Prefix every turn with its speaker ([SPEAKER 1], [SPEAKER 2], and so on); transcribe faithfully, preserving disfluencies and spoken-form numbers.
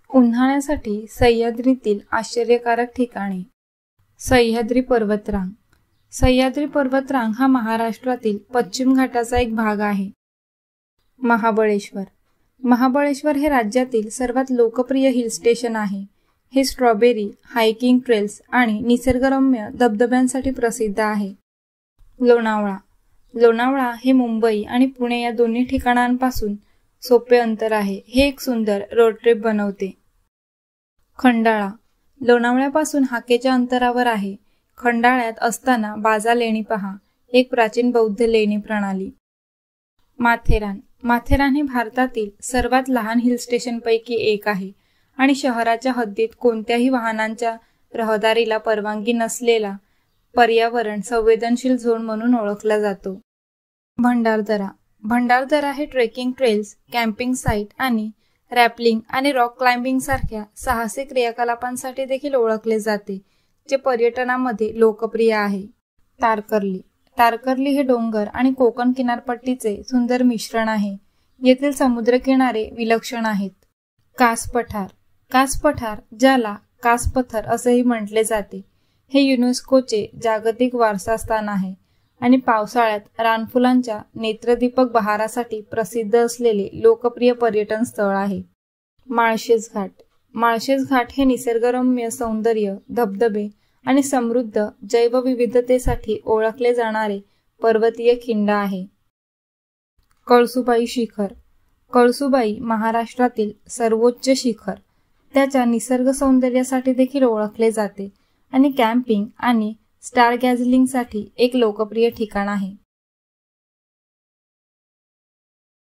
[SPEAKER 1] उन्हाळ्यासाठी सह्याद्रीतील आश्चर्यकारक ठिकाणे. सह्याद्री पर्वतरांग. सह्याद्री पर्वतरांग हा महाराष्ट्रातील पश्चिम घाटाचा एक भाग आहे. महाबळेश्वर. महाबळेश्वर हे राज्यातील सर्वात लोकप्रिय हिल स्टेशन आहे. हे स्ट्रॉबेरी, हायकिंग ट्रेल्स आणि निसर्गरम्य धबधब्यांसाठी प्रसिद्ध आहे. लोणावळा. लोणावळा हे मुंबई आणि पुणे या दोन्ही ठिकाणांपासून सोपे अंतर आहे. हे एक सुंदर रोड ट्रिप बनवते. खंडाळा. लोणावळ्यापासून हाकेच्या अंतरावर आहे. खंडाळ्यात असताना बाजा लेणी पहा, एक प्राचीन बौद्ध लेणी प्रणाली. माथेरान. माथेरान हे भारतातील सर्वात लहान हिल स्टेशनपैकी एक आहे आणि शहराच्या हद्दीत कोणत्याही वाहनांच्या रहदारीला परवानगी नसलेला पर्यावरण संवेदनशील झोन म्हणून ओळखला जातो. भंडारदरा. भंडारदरा हे ट्रेकिंग ट्रेल्स, कॅम्पिंग साइट आणि रॅपलिंग आणि रॉक क्लाइम्बिंग सारख्या साहसी क्रियाकलापांसाठी देखील ओळखले जाते, जे पर्यटनामध्ये लोकप्रिय आहे. तारकर्ली. तारकर्ली हे डोंगर आणि कोकण किनारपट्टीचे सुंदर मिश्रण आहे. येथील समुद्रकिनारे विलक्षण आहेत. कास पठार. कास पठार, ज्याला कास पथर असेही म्हटले जाते, हे युनेस्कोचे जागतिक वारसा स्थान आहे आणि पावसाळ्यात रानफुलांच्या नेत्रदीपक बहारासाठी प्रसिद्ध असलेले लोकप्रिय पर्यटन स्थळ आहे. माळशेज घाट. माळशेज घाट हे निसर्गरम्य सौंदर्य, धबधबे आणि समृद्ध जैवविविधतेसाठी ओळखले जाणारे पर्वतीय खिंड आहे. कळसुबाई शिखर. कळसुबाई महाराष्ट्रातील सर्वोच्च शिखर त्याच्या निसर्ग सौंदर्यासाठी देखील ओळखले जाते आणि कॅम्पिंग आणि स्टार गॅझलिंगसाठी एक लोकप्रिय ठिकाण आहे.